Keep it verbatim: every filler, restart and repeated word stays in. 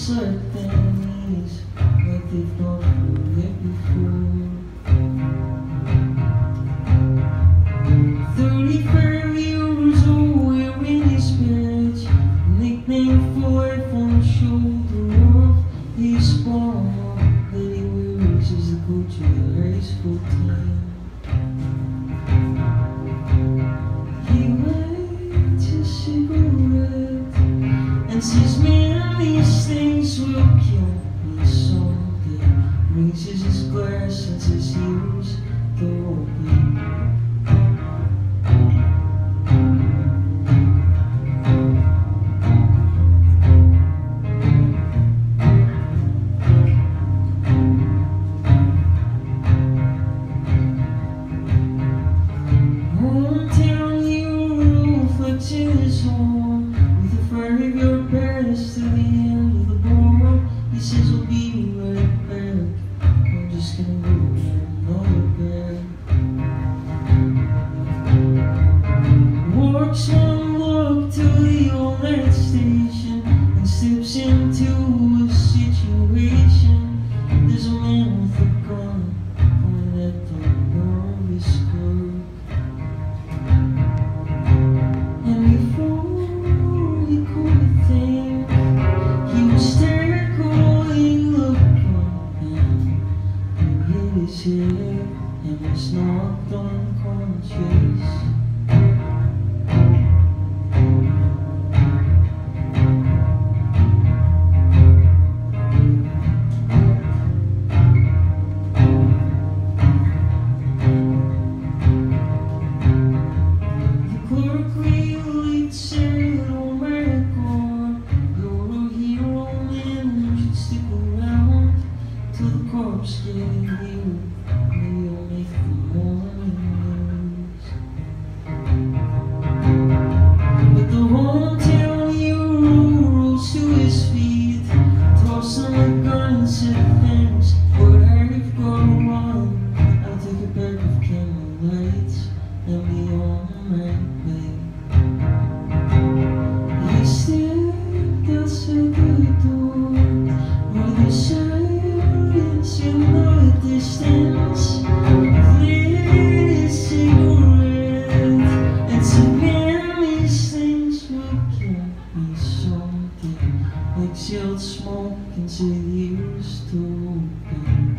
slept their knees like they've gone through it before. Thirty-five years old, wearing his badge, nickname five on the shoulder of his ball. That he wears as the coach of the high school team. He lights a cigarette and says, "Man, these things will kill me someday." Raises his glass and says, "Here's the way." His home with a five-yard pass to the end of the ball. He says, "I'll be right back. I'm just gonna go get another bag." Walks one block to the old night station and steps into a situation. There's a man with a gun pointed at the door of his skirt. His head and was knocked unconscious. The clerk really said, "Oh my God, you're a hero, man, you should stick around till the cops get here. Maybe I'll make the morning news." But the hometown hero rose to his feet, tossed on the gun and said, "Thanks, but I've got to run. I'll take a pack of candlelights and be on my way." He stepped outside the door where the silence in the distance lit his cigarette and said, "Man, these things will kill me someday." Exhaled smoke and said, "Here's to open."